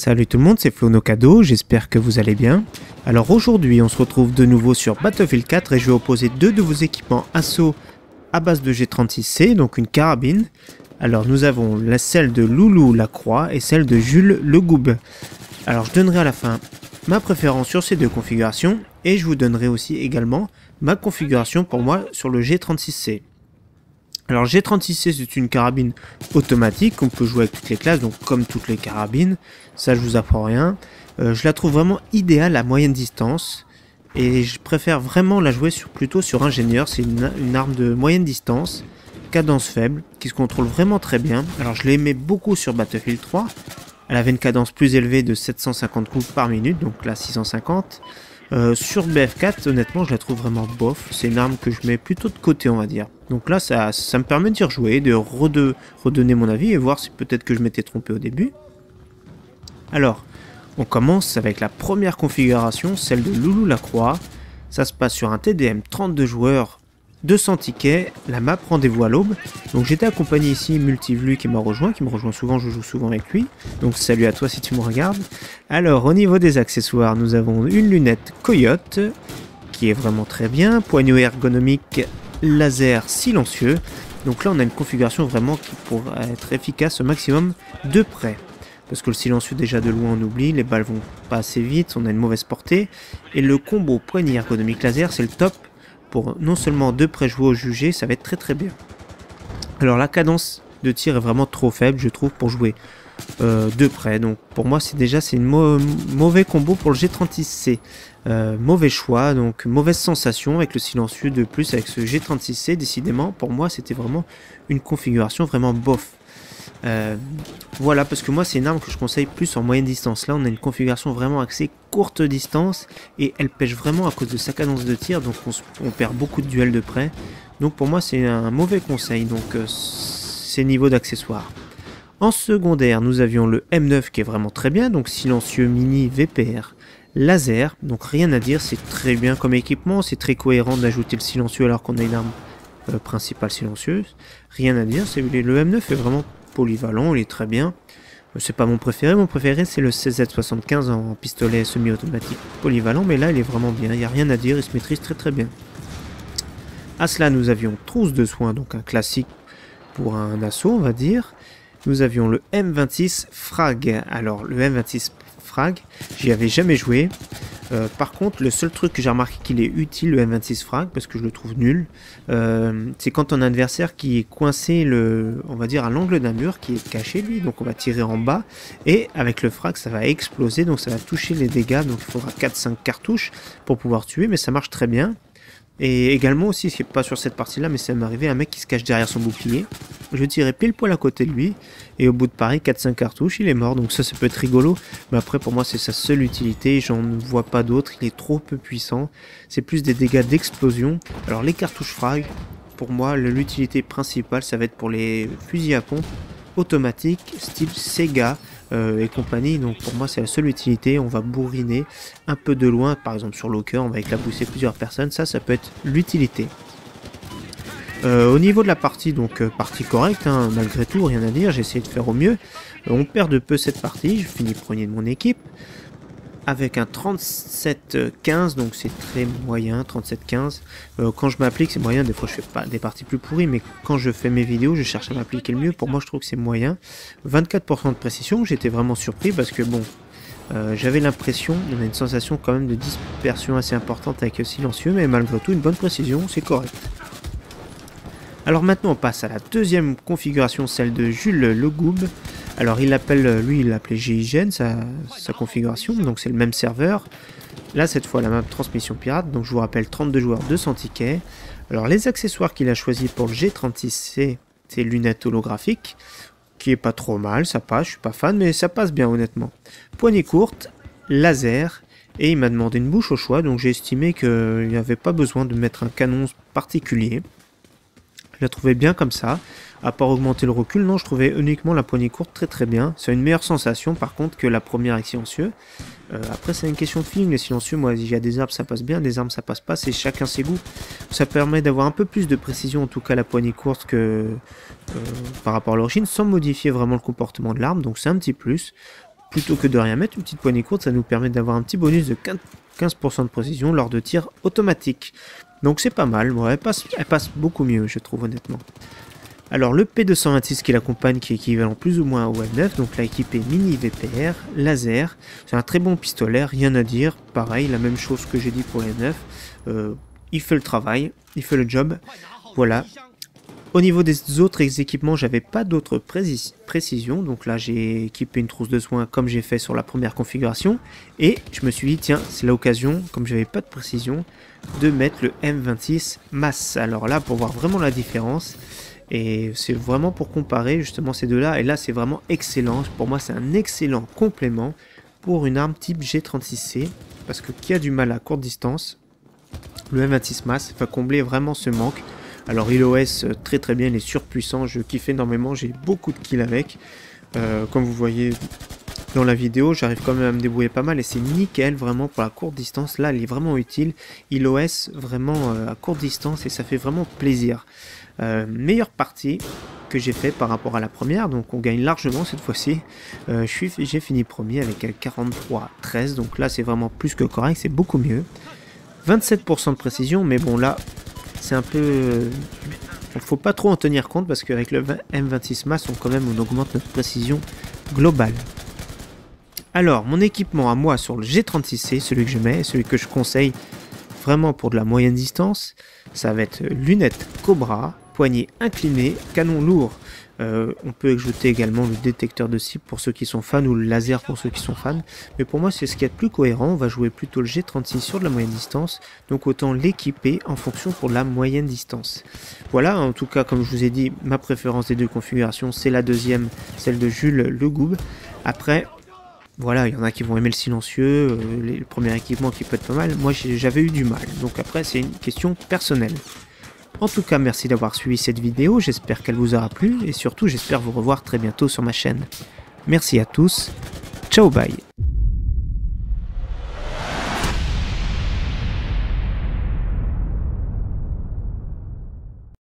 Salut tout le monde, c'est Flo Nocado, j'espère que vous allez bien. Alors aujourd'hui on se retrouve de nouveau sur Battlefield 4 et je vais opposer deux de vos équipements assaut à base de G36C, donc une carabine. Alors nous avons celle de Loulou la Croix et celle de Jules le Goub. Alors je donnerai à la fin ma préférence sur ces deux configurations et je vous donnerai aussi également ma configuration pour moi sur le G36C. Alors G36C c'est une carabine automatique, on peut jouer avec toutes les classes, donc comme toutes les carabines, ça je vous apprends rien. Je la trouve vraiment idéale à moyenne distance et je préfère vraiment la jouer plutôt sur ingénieur, c'est une arme de moyenne distance, cadence faible, qui se contrôle vraiment très bien. Alors je l'aimais beaucoup sur Battlefield 3, elle avait une cadence plus élevée de 750 coups par minute, donc là 650. Sur BF4, honnêtement, je la trouve vraiment bof. C'est une arme que je mets plutôt de côté, on va dire. Donc là, ça me permet d'y rejouer, de redonner mon avis et voir si peut-être que je m'étais trompé au début. Alors, on commence avec la première configuration, celle de Loulou la Croix. Ça se passe sur un TDM 32 joueurs, 200 tickets, la map rendez-vous à l'aube. Donc j'étais accompagné ici Multivlu qui me rejoint souvent, je joue souvent avec lui. Donc salut à toi si tu me regardes. Alors au niveau des accessoires, nous avons une lunette Coyote qui est vraiment très bien, poignot ergonomique laser silencieux. Donc là on a une configuration vraiment qui pourrait être efficace au maximum de près. Parce que le silencieux déjà de loin on oublie, les balles vont pas assez vite, on a une mauvaise portée. Et le combo poignée ergonomique laser c'est le top. Pour non seulement de près jouer au jugé, ça va être très très bien. Alors la cadence de tir est vraiment trop faible, je trouve, pour jouer de près. Donc pour moi, c'est une mauvais combo pour le G36C. Mauvais choix, donc mauvaise sensation avec le silencieux de plus avec ce G36C. Décidément, pour moi, c'était vraiment une configuration vraiment bof. Voilà, parce que moi c'est une arme que je conseille plus en moyenne distance. Là on a une configuration vraiment axée courte distance et elle pêche vraiment à cause de sa cadence de tir, donc on perd beaucoup de duels de près. Donc pour moi c'est un mauvais conseil, donc c'est niveau d'accessoires. En secondaire nous avions le M9 qui est vraiment très bien, donc silencieux mini VPR laser, donc rien à dire, c'est très bien comme équipement, c'est très cohérent d'ajouter le silencieux alors qu'on a une arme principale silencieuse, rien à dire, le M9 est vraiment polyvalent, il est très bien. C'est pas mon préféré c'est le CZ75 en pistolet semi-automatique polyvalent, mais là il est vraiment bien, il n'y a rien à dire, il se maîtrise très très bien. À cela nous avions trousse de soins, donc un classique pour un assaut on va dire. Nous avions le M26 Frag, alors le M26 Frag, j'y avais jamais joué. Par contre, le seul truc que j'ai remarqué qu'il est utile, le M26 Frag, parce que je le trouve nul, c'est quand on a un adversaire qui est coincé, on va dire, à l'angle d'un mur, qui est caché lui, donc on va tirer en bas, et avec le frag, ça va exploser, donc ça va toucher les dégâts, donc il faudra 4-5 cartouches pour pouvoir tuer, mais ça marche très bien. Et également aussi, ce qui n'est pas sur cette partie-là, mais ça m'est arrivé, un mec qui se cache derrière son bouclier. Je tirais pile poil à côté de lui, et au bout de pareil, 4-5 cartouches, il est mort. Donc ça peut être rigolo, mais après pour moi c'est sa seule utilité, j'en vois pas d'autre, il est trop peu puissant. C'est plus des dégâts d'explosion. Alors les cartouches frag, pour moi l'utilité principale, ça va être pour les fusils à pompe automatiques, style Sega et compagnie. Donc pour moi c'est la seule utilité, on va bourriner un peu de loin, par exemple sur Locker, on va éclabousser plusieurs personnes, ça peut être l'utilité. Au niveau de la partie, donc partie correcte, hein, malgré tout, rien à dire, j'ai essayé de faire au mieux. On perd de peu cette partie, je finis premier de mon équipe, avec un 37-15, donc c'est très moyen, 37-15. Quand je m'applique, c'est moyen, des fois je fais pas des parties plus pourries, mais quand je fais mes vidéos, je cherche à m'appliquer le mieux, pour moi je trouve que c'est moyen. 24% de précision, j'étais vraiment surpris parce que bon, j'avais l'impression, on a une sensation quand même de dispersion assez importante avec le silencieux, mais malgré tout une bonne précision, c'est correct. Alors maintenant on passe à la deuxième configuration, celle de Jules le Goub. Alors il l'appelait GIGN sa configuration, donc c'est le même serveur. Là cette fois la map transmission pirate, donc je vous rappelle 32 joueurs, 200 tickets. Alors les accessoires qu'il a choisi pour le G36C, c'est lunettes holographiques, qui est pas trop mal, ça passe, je suis pas fan, mais ça passe bien honnêtement. Poignée courte, laser, et il m'a demandé une bouche au choix, donc j'ai estimé qu'il n'y avait pas besoin de mettre un canon particulier. Je la trouvais bien comme ça, à part augmenter le recul, non, je trouvais uniquement la poignée courte très très bien. C'est une meilleure sensation par contre que la première avec silencieux. Après c'est une question de feeling, les silencieux, moi il y a des armes ça passe bien, des armes ça passe pas, c'est chacun ses goûts. Ça permet d'avoir un peu plus de précision en tout cas la poignée courte que par rapport à l'origine, sans modifier vraiment le comportement de l'arme, donc c'est un petit plus. plutôt que de rien mettre, une petite poignée courte, ça nous permet d'avoir un petit bonus de 15% de précision lors de tirs automatiques. Donc c'est pas mal, bon, elle passe beaucoup mieux, je trouve, honnêtement. Alors le P226 qui l'accompagne, qui est équivalent plus ou moins au M9, donc là équipé mini VPR, laser, c'est un très bon pistolet, rien à dire, pareil, la même chose que j'ai dit pour le M9, il fait le travail, il fait le job, voilà. Au niveau des autres équipements, j'avais pas d'autres précisions, donc là j'ai équipé une trousse de soins comme j'ai fait sur la première configuration, et je me suis dit tiens, c'est l'occasion, comme j'avais pas de précision, de mettre le M26 masse. Alors là, pour voir vraiment la différence, et c'est vraiment pour comparer justement ces deux-là, et là c'est vraiment excellent, pour moi c'est un excellent complément pour une arme type G36C, parce que qui a du mal à courte distance, le M26 masse va combler vraiment ce manque. Alors il OS très très bien, il est surpuissant, je kiffe énormément, j'ai beaucoup de kills avec. Comme vous voyez dans la vidéo, j'arrive quand même à me débrouiller pas mal et c'est nickel vraiment pour la courte distance. Là il est vraiment utile, il OS vraiment à courte distance et ça fait vraiment plaisir. Meilleure partie que j'ai fait par rapport à la première, donc on gagne largement cette fois-ci. J'ai fini premier avec 43-13, donc là c'est vraiment plus que correct, c'est beaucoup mieux. 27% de précision, mais bon là... c'est un peu... il faut pas trop en tenir compte parce qu'avec le M26 masse, on augmente notre précision globale. Alors, mon équipement à moi sur le G36C, celui que je mets, celui que je conseille vraiment pour de la moyenne distance, ça va être lunettes Cobra, poignée inclinée, canon lourd. On peut ajouter également le détecteur de cible pour ceux qui sont fans ou le laser pour ceux qui sont fans. Mais pour moi, c'est ce qui est le plus cohérent. On va jouer plutôt le G36 sur de la moyenne distance. Donc autant l'équiper en fonction pour la moyenne distance. Voilà, en tout cas, comme je vous ai dit, ma préférence des deux configurations, c'est la deuxième, celle de Jules Le Goub. Après, voilà, il y en a qui vont aimer le silencieux, le premier équipement qui peut être pas mal. Moi, j'avais eu du mal. Donc après, c'est une question personnelle. En tout cas, merci d'avoir suivi cette vidéo, j'espère qu'elle vous aura plu et surtout j'espère vous revoir très bientôt sur ma chaîne. Merci à tous, ciao bye.